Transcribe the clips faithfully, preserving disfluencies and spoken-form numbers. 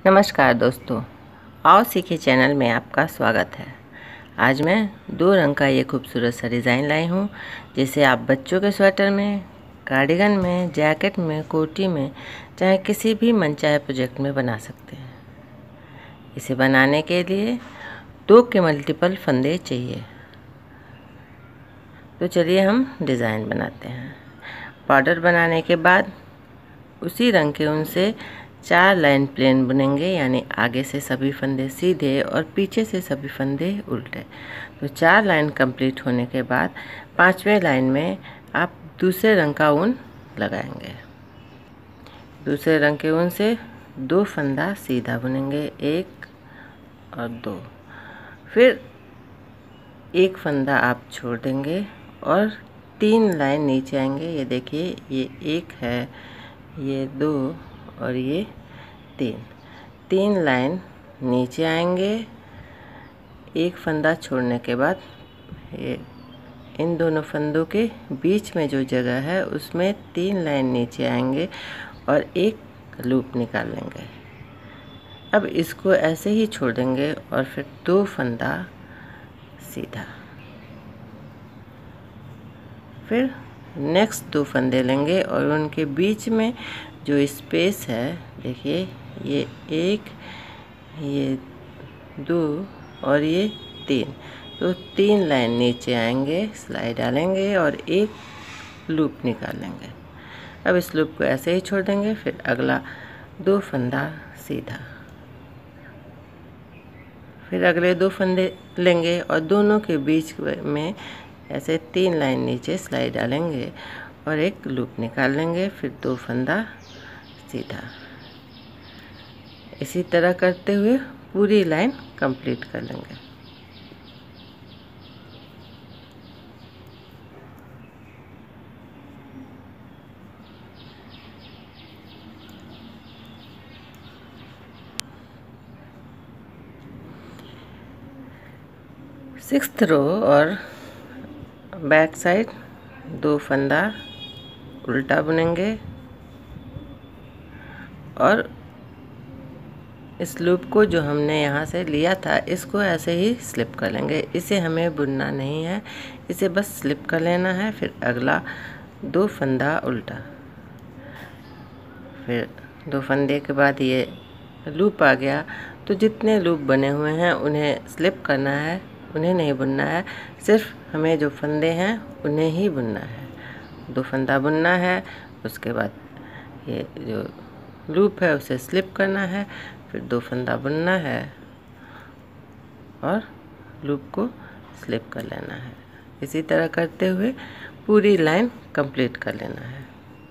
नमस्कार दोस्तों, आओ सीखे चैनल में आपका स्वागत है। आज मैं दो रंग का ये खूबसूरत सा डिज़ाइन लाई हूँ, जिसे आप बच्चों के स्वेटर में, कार्डिगन में, जैकेट में, कोटी में, चाहे किसी भी मनचाहे प्रोजेक्ट में बना सकते हैं। इसे बनाने के लिए दो के मल्टीपल फंदे चाहिए। तो चलिए हम डिज़ाइन बनाते हैं। बॉर्डर बनाने के बाद उसी रंग के ऊन से चार लाइन प्लेन बुनेंगे, यानी आगे से सभी फंदे सीधे और पीछे से सभी फंदे उल्टे। तो चार लाइन कंप्लीट होने के बाद पांचवें लाइन में आप दूसरे रंग का ऊन लगाएंगे। दूसरे रंग के ऊन से दो फंदा सीधा बुनेंगे, एक और दो। फिर एक फंदा आप छोड़ देंगे और तीन लाइन नीचे आएंगे। ये देखिए, ये एक है, ये दो और ये तीन। तीन लाइन नीचे आएंगे। एक फंदा छोड़ने के बाद ये इन दोनों फंदों के बीच में जो जगह है उसमें तीन लाइन नीचे आएंगे और एक लूप निकाल लेंगे। अब इसको ऐसे ही छोड़ देंगे और फिर दो फंदा सीधा। फिर नेक्स्ट दो फंदे लेंगे और उनके बीच में जो स्पेस है, देखिए, ये एक, ये दो और ये तीन। तो तीन लाइन नीचे आएंगे, सिलाई डालेंगे और एक लूप निकाल लेंगे। अब इस लूप को ऐसे ही छोड़ देंगे। फिर अगला दो फंदा सीधा। फिर अगले दो फंदे लेंगे और दोनों के बीच में ऐसे तीन लाइन नीचे सिलाई डालेंगे और एक लूप निकाल लेंगे। फिर दो फंदा सीधा। इसी तरह करते हुए पूरी लाइन कंप्लीट कर लेंगे। सिक्स्थ रो और बैक साइड दो फंदा उल्टा बुनेंगे और इस लूप को जो हमने यहाँ से लिया था इसको ऐसे ही स्लिप कर लेंगे। इसे हमें बुनना नहीं है, इसे बस स्लिप कर लेना है। फिर अगला दो फंदा उल्टा। फिर दो फंदे के बाद ये लूप आ गया। तो जितने लूप बने हुए हैं उन्हें स्लिप करना है, उन्हें नहीं बुनना है। सिर्फ हमें जो फंदे हैं उन्हें ही बुनना है। दो फंदा बुनना है, उसके बाद ये जो लूप है उसे स्लिप करना है। फिर दो फंदा बुनना है और लूप को स्लिप कर लेना है। इसी तरह करते हुए पूरी लाइन कंप्लीट कर लेना है।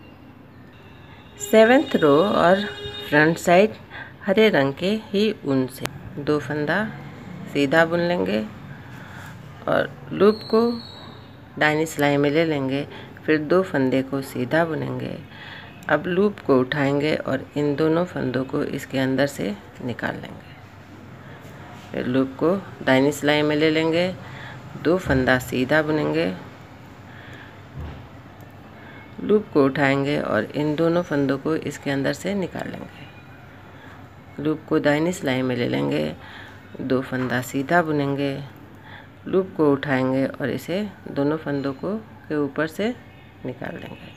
सेवेंथ रो और फ्रंट साइड हरे रंग के ही ऊन से दो फंदा सीधा बुन लेंगे और लूप को दाहिनी सिलाई में ले लेंगे। फिर दो फंदे को सीधा बुनेंगे। अब लूप को उठाएंगे और इन दोनों फंदों को इसके अंदर से निकाल लेंगे। फिर लूप को दाहिनी सिलाई में ले लेंगे, दो फंदा सीधा बुनेंगे, लूप को उठाएंगे और इन दोनों फंदों को इसके अंदर से निकाल लेंगे। लूप को दाहिनी सिलाई में ले लेंगे, दो फंदा सीधा बुनेंगे, लूप को उठाएंगे और इसे दोनों फंदों को के ऊपर से निकाल लेंगे।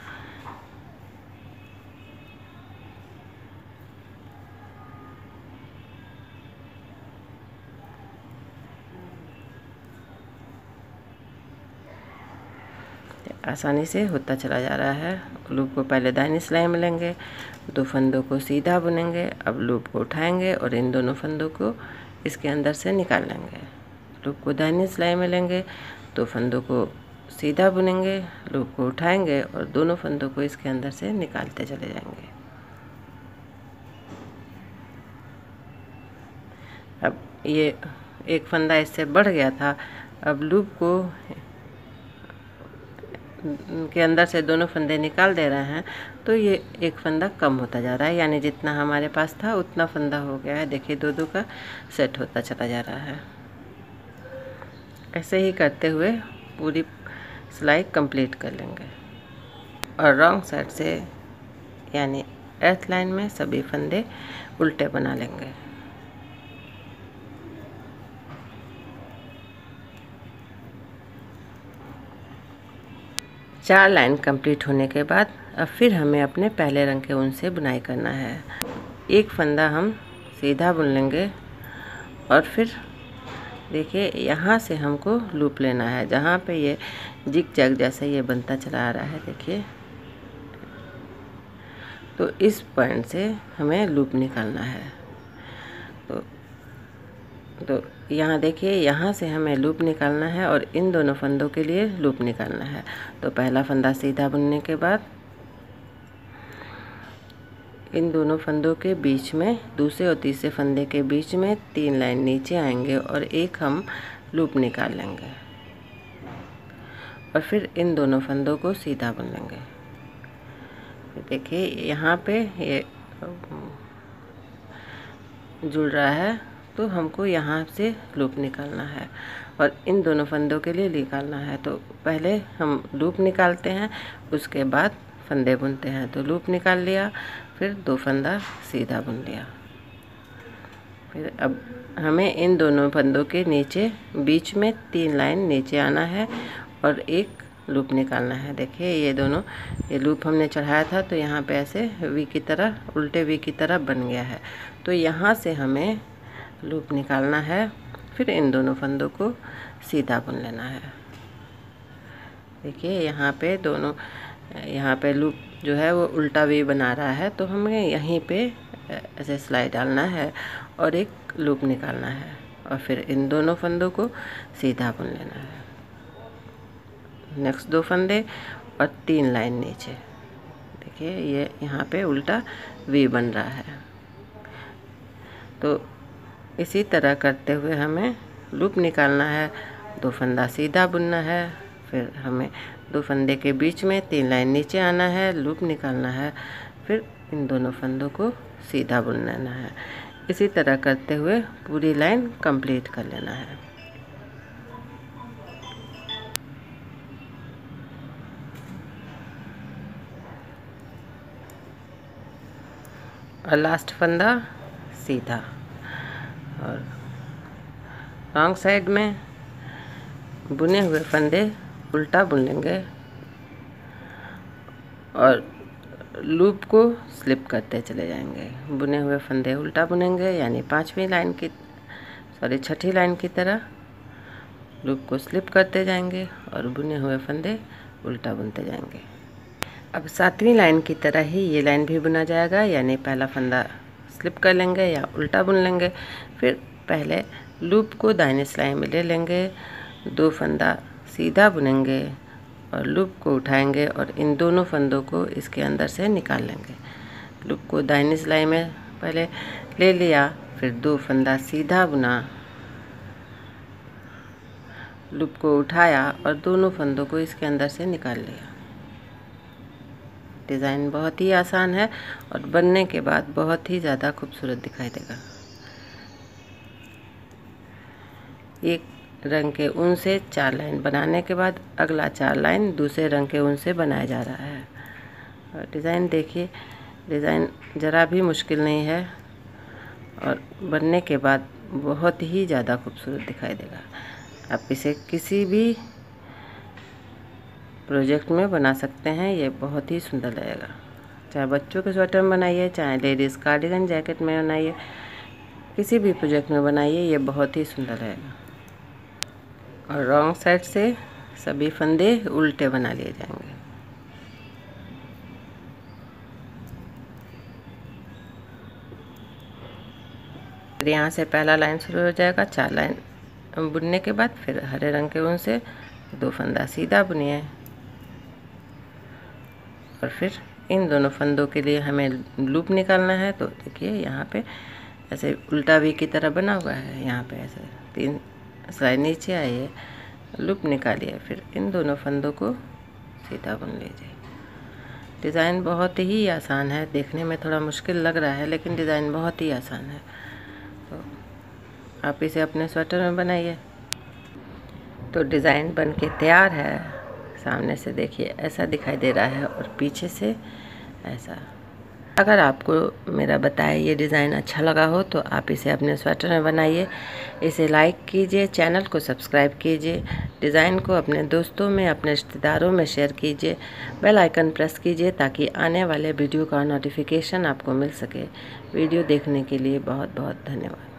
आसानी से होता चला जा रहा है। लूप को पहले दाहिनी सिलाई में लेंगे, दो फंदों को सीधा बुनेंगे। अब लूप को उठाएंगे और इन दोनों फंदों को इसके अंदर से निकाल लेंगे। लूप को दाहिनी सिलाई में लेंगे, दो फंदों को सीधा बुनेंगे, लूप को उठाएंगे और दोनों फंदों को इसके अंदर से निकालते चले जाएंगे। अब ये एक फंदा इससे बढ़ गया था। अब लूप को के अंदर से दोनों फंदे निकाल दे रहे हैं, तो ये एक फंदा कम होता जा रहा है, यानी जितना हमारे पास था उतना फंदा हो गया है। देखिए, दो दो का सेट होता चला जा रहा है। ऐसे ही करते हुए पूरी सिलाई कंप्लीट कर लेंगे और रॉन्ग साइड से, यानी एथ लाइन में सभी फंदे उल्टे बना लेंगे। चार लाइन कंप्लीट होने के बाद अब फिर हमें अपने पहले रंग के ऊन से बुनाई करना है। एक फंदा हम सीधा बुन लेंगे और फिर देखिए यहाँ से हमको लूप लेना है, जहाँ पे ये जिग जैग जैसे ये बनता चला आ रहा है देखिए, तो इस पॉइंट से हमें लूप निकालना है। तो तो यहाँ देखिए, यहाँ से हमें लूप निकालना है और इन दोनों फंदों के लिए लूप निकालना है। तो पहला फंदा सीधा बुनने के बाद इन दोनों फंदों के बीच में, दूसरे और तीसरे फंदे के बीच में तीन लाइन नीचे आएंगे और एक हम लूप निकाल लेंगे और फिर इन दोनों फंदों को सीधा बुन लेंगे। देखिए यहाँ पे ये जुड़ रहा है, तो हमको यहाँ से लूप निकालना है और इन दोनों फंदों के लिए निकालना है। तो पहले हम लूप निकालते हैं, उसके बाद फंदे बुनते हैं। तो लूप निकाल लिया, फिर दो फंदा सीधा बुन लिया। फिर अब हमें इन दोनों फंदों के नीचे बीच में तीन लाइन नीचे आना है और एक लूप निकालना है। देखिए ये दोनों, ये लूप हमने चढ़ाया था तो यहाँ पे ऐसे वी की तरह, उल्टे वी की तरह बन गया है। तो यहाँ से हमें लूप निकालना है, फिर इन दोनों फंदों को सीधा बुन लेना है। देखिए यहाँ पे दोनों, यहाँ पे लूप जो है वो उल्टा वी बना रहा है, तो हमें यहीं पे ऐसे सिलाई डालना है और एक लूप निकालना है और फिर इन दोनों फंदों को सीधा बुन लेना है। नेक्स्ट दो फंदे और तीन लाइन नीचे। देखिए ये यहाँ पे उल्टा वी बन रहा है। तो इसी तरह करते हुए हमें लूप निकालना है, दो फंदा सीधा बुनना है, फिर हमें दो फंदे के बीच में तीन लाइन नीचे आना है, लूप निकालना है, फिर इन दोनों फंदों को सीधा बुन लेना है। इसी तरह करते हुए पूरी लाइन कंप्लीट कर लेना है। और लास्ट फंदा सीधा और रॉन्ग साइड में बुने हुए फंदे उल्टा बुन लेंगे और लूप को स्लिप करते चले जाएंगे। बुने हुए फंदे उल्टा बुनेंगे, यानी पांचवी लाइन की, सॉरी छठी लाइन की तरह लूप को स्लिप करते जाएंगे और बुने हुए फंदे उल्टा बुनते जाएंगे। अब सातवीं लाइन की तरह ही ये लाइन भी बुना जाएगा, यानी पहला फंदा स्लिप कर लेंगे या उल्टा बुन लेंगे, फिर पहले लूप को दाहिने सिलाई में ले लेंगे, दो फंदा सीधा बुनेंगे और लूप को उठाएंगे और इन दोनों फंदों को इसके अंदर से निकाल लेंगे। लूप को दाहिनी सिलाई में पहले ले लिया, फिर दो फंदा सीधा बुना, लूप को उठाया और दोनों फंदों को इसके अंदर से निकाल लिया। डिज़ाइन बहुत ही आसान है और बनने के बाद बहुत ही ज़्यादा खूबसूरत दिखाई देगा। एक रंग के ऊन से चार लाइन बनाने के बाद अगला चार लाइन दूसरे रंग के ऊन से बनाया जा रहा है। और डिज़ाइन देखिए, डिज़ाइन ज़रा भी मुश्किल नहीं है और बनने के बाद बहुत ही ज़्यादा खूबसूरत दिखाई देगा। आप इसे किसी भी प्रोजेक्ट में बना सकते हैं, ये बहुत ही सुंदर लगेगा। चाहे बच्चों के स्वेटर में बनाइए, चाहे लेडीज़ कार्डिगन जैकेट में बनाइए, किसी भी प्रोजेक्ट में बनाइए, ये बहुत ही सुंदर रहेगा। और रॉन्ग साइड से सभी फंदे उल्टे बना लिए जाएंगे। फिर यहाँ से पहला लाइन शुरू हो जाएगा। चार लाइन बुनने के बाद फिर हरे रंग के ऊन से दो फंदा सीधा बुनिए और फिर इन दोनों फंदों के लिए हमें लूप निकालना है। तो देखिए यहाँ पे ऐसे उल्टा वी की तरह बना हुआ है, यहाँ पे ऐसे तीन सिलाई नीचे आई है, लूप निकालिए, फिर इन दोनों फंदों को सीधा बुन लीजिए। डिज़ाइन बहुत ही आसान है, देखने में थोड़ा मुश्किल लग रहा है लेकिन डिज़ाइन बहुत ही आसान है। तो आप इसे अपने स्वेटर में बनाइए। तो डिज़ाइन बन के तैयार है। सामने से देखिए ऐसा दिखाई दे रहा है और पीछे से ऐसा। अगर आपको मेरा बताया ये डिज़ाइन अच्छा लगा हो तो आप इसे अपने स्वेटर में बनाइए। इसे लाइक कीजिए, चैनल को सब्सक्राइब कीजिए, डिज़ाइन को अपने दोस्तों में, अपने रिश्तेदारों में शेयर कीजिए, बेल आइकन प्रेस कीजिए ताकि आने वाले वीडियो का नोटिफिकेशन आपको मिल सके। वीडियो देखने के लिए बहुत बहुत धन्यवाद।